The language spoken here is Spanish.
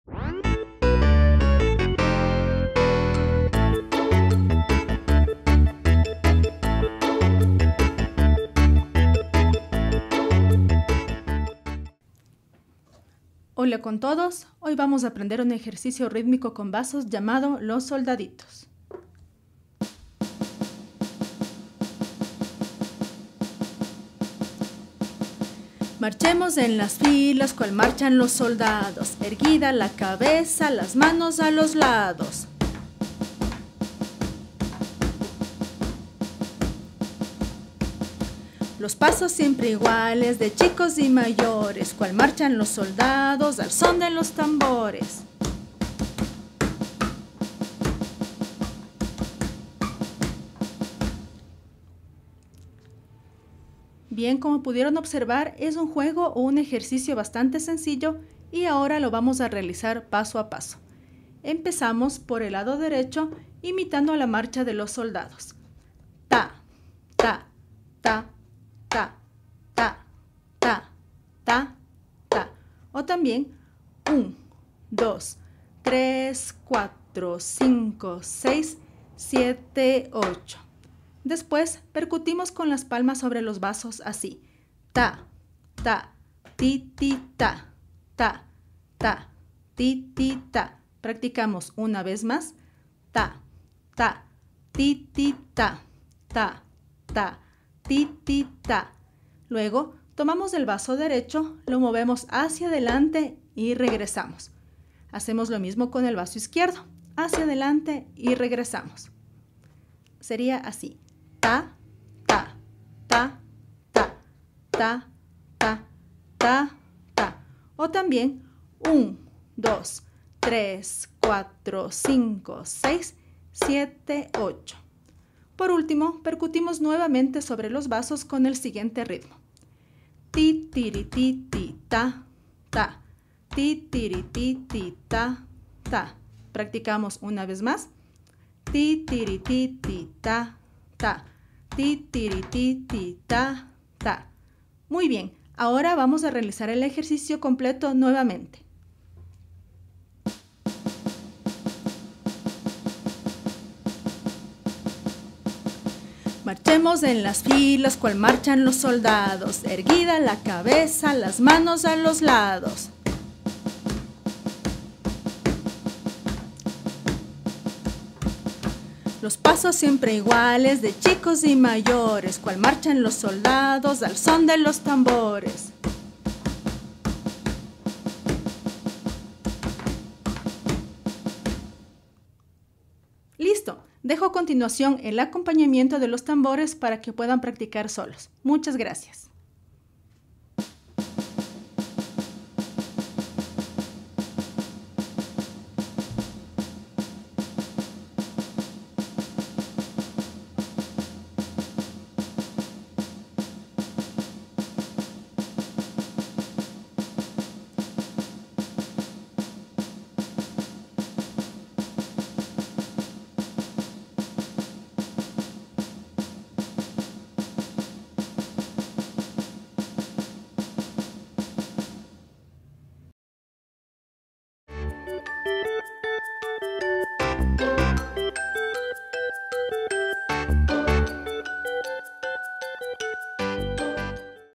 Hola con todos, hoy vamos a aprender un ejercicio rítmico con vasos llamado Los Soldaditos. Marchemos en las filas cual marchan los soldados, erguida la cabeza, las manos a los lados. Los pasos siempre iguales de chicos y mayores, cual marchan los soldados al son de los tambores. Bien, como pudieron observar, es un juego o un ejercicio bastante sencillo y ahora lo vamos a realizar paso a paso. Empezamos por el lado derecho, imitando la marcha de los soldados. Ta, ta, ta, ta, ta, ta, ta, ta. O también 1, 2, 3, 4, 5, 6, 7, 8. Después percutimos con las palmas sobre los vasos así. Ta, ta, ti, ti, ta, ta, ta, ti, ti, ta. Practicamos una vez más. Ta, ta, ti, ti, ta, ta, ta, ti, ti, ta. Luego tomamos el vaso derecho, lo movemos hacia adelante y regresamos. Hacemos lo mismo con el vaso izquierdo. Hacia adelante y regresamos. Sería así. Ta, ta, ta, ta, ta, ta, ta, ta. O también 1, 2, 3, 4, 5, 6, 7, 8. Por último, percutimos nuevamente sobre los vasos con el siguiente ritmo. Ti, tiri, ti, ti, ta, ta. Ti, tiri, ti, ti, ta, ta. Practicamos una vez más. Ti, tiri, ti, ti, ta, ta. Ti, tiri, ti, ti, ta, ta. Muy bien, ahora vamos a realizar el ejercicio completo nuevamente. Marchemos en las filas cual marchan los soldados, erguida la cabeza, las manos a los lados. Los pasos siempre iguales de chicos y mayores, cual marchan los soldados al son de los tambores. Listo, dejo a continuación el acompañamiento de los tambores para que puedan practicar solos. Muchas gracias.